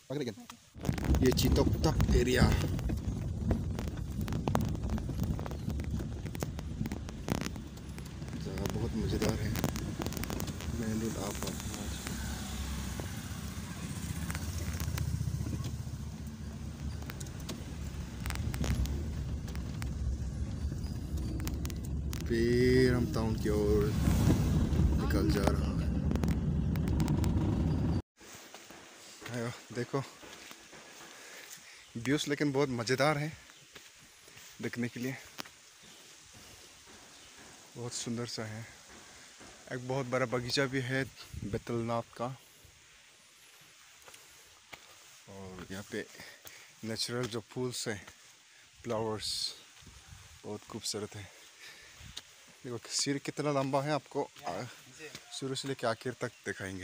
ये चितोकतप एरिया, जगह बहुत मज़ेदार है। मेन रोड आप फिर हम टाउन की ओर निकल जा रहा है। देखो व्यूज लेकिन बहुत मज़ेदार है देखने के लिए, बहुत सुंदर सा है। एक बहुत बड़ा बगीचा भी है बैतलनाथ का, और यहाँ पे नेचुरल जो फूल्स है, फ्लावर्स, बहुत खूबसूरत है। देखो सिर कितना लंबा है, आपको शुरू से लेकर आखिर तक दिखाएंगे।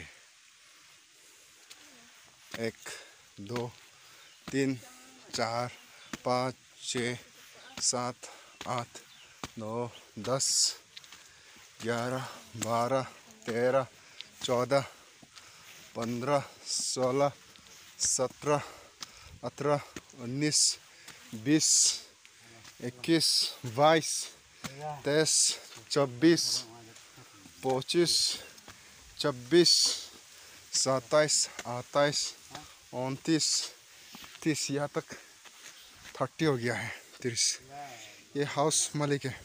1 2 3 4 5 6 7 8 9 10 11 12 13 14 15 16 17 18 19 20 21 22 23 24 25 26 27 28 29 30, यहाँ तक 30 हो गया है। 30 ये हाउस मालिक है,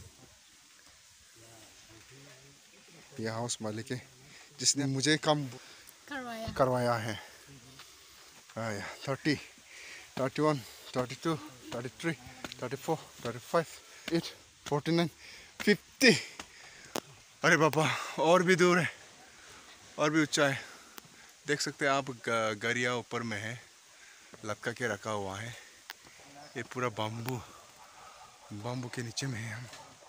ये हाउस मालिक है जिसने मुझे काम करवाया है। 30 31 32 33 34 35 8 49 50। अरे बाबा, और भी दूर है, और भी ऊंचा है। देख सकते हैं आप, गरिया ऊपर में है, लटका के रखा हुआ है। ये पूरा बाम्बू के नीचे में है हम।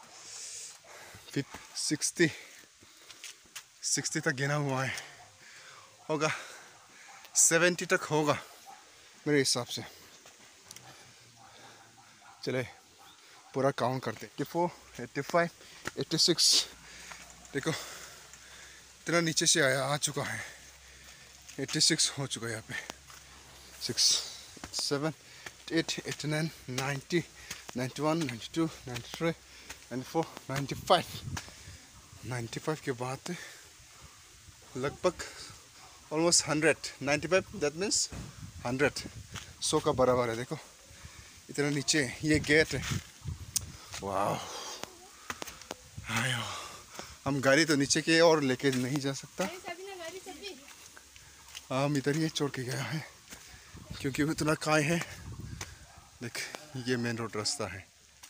60 तक गिना हुआ है, होगा 70 तक होगा मेरे हिसाब से। चले पूरा काउंट करते। 84 85 86। देखो इतना नीचे से आ चुका है। 86 हो चुका है यहाँ पे। 6 7 8 89 90 91 92 93 94 95 के बाद लगभग ऑलमोस्ट 100। 95 दैट मीन्स 100, 100 का बराबर है। देखो इतना नीचे, ये गेट है। वाह, हम गाड़ी तो नीचे के और लेके नहीं जा सकता, हम इधर ही छोड़ के गया है क्योंकि इतना काय है। देख ये मेन रोड रास्ता है।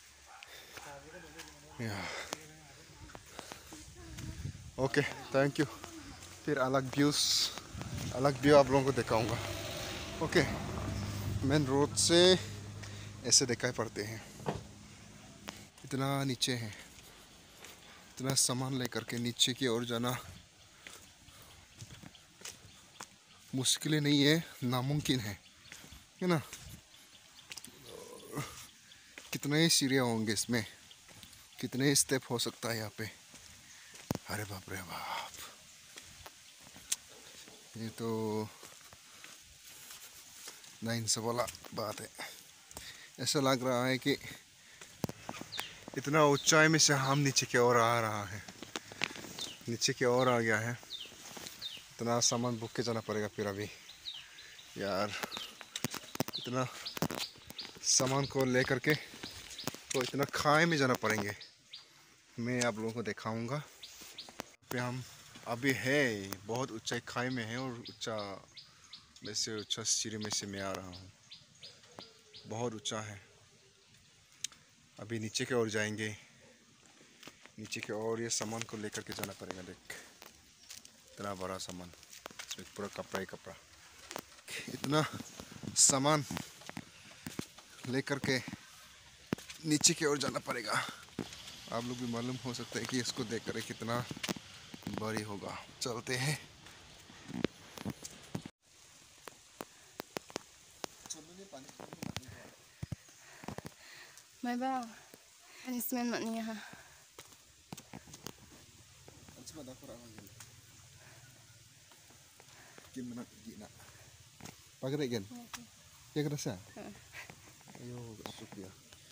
Okay, thank you. फिर अलग व्यू आप लोगों को दिखाऊंगा। ओके, मेन रोड से ऐसे दिखाई पड़ते हैं। इतना नीचे है, इतना सामान लेकर के नीचे की ओर जाना मुश्किल नहीं है, नामुमकिन है ना। कितने सीढ़ियाँ होंगे इसमें, कितने स्टेप हो सकता है यहाँ पे। अरे बाप रे बाप, ये तो नाइंसाफ़ी वाला बात है। ऐसा लग रहा है कि इतना ऊंचाई में से हम नीचे की ओर आ रहा है, नीचे की ओर आ गया है। इतना सामान बुक के जाना पड़ेगा फिर अभी यार। इतना सामान को लेकर के तो इतना खाई में जाना पड़ेंगे। मैं आप लोगों को दिखाऊंगा। पे हम अभी है बहुत ऊंचाई खाई में है, और ऊंचा सीढ़ी में से मैं आ रहा हूँ। बहुत ऊंचा है। अभी नीचे की ओर जाएंगे, नीचे की ओर ये सामान को लेकर के जाना पड़ेगा। देख इतना बड़ा सामान, इसमें पूरा कपड़ा ही कपड़ा। इतना सामान लेकर के नीचे की ओर जाना पड़ेगा। आप लोग भी मालूम हो सकता है कि इसको देख कर कितना भारी होगा। चलते हैं। May ba? Punishment man niya ha. Pakai again. Ya kerasa. Heeh. Ayo, शुक्रिया.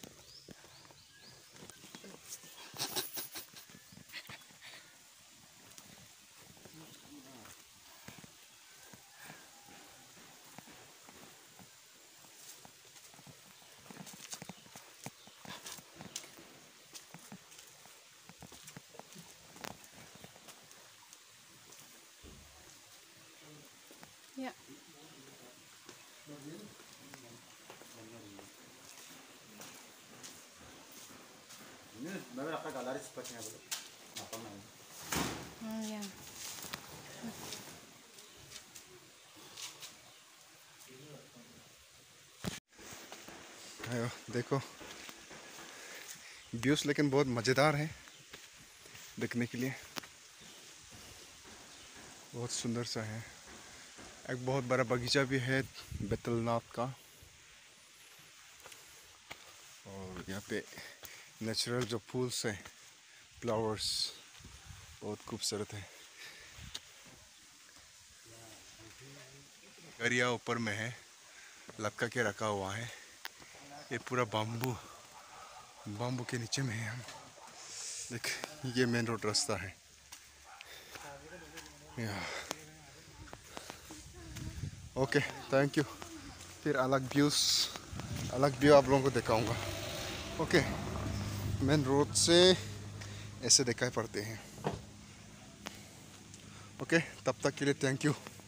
Ya. Ini memang akan galeri sepatnya dulu. Apa namanya? Ya. आयो देखो व्यूज लेकिन बहुत मज़ेदार है देखने के लिए. बहुत सुंदर सा है. एक बहुत बड़ा बगीचा भी है बैतलनाथ का. और यहाँ पे नेचुरल जो फूल्स हैं, फ्लावर्स, बहुत खूबसूरत है. गरिया ऊपर में है, लटका के रखा हुआ है. ये पूरा बाम्बू के नीचे में है हम. देख, ये मेन रोड रास्ता है. Okay, thank you. फिर अलग व्यू आप लोगों को दिखाऊंगा. ओके, मेन रोड से ऐसे दिखाई पड़ते हैं. ओके, तब तक के लिए थैंक यू.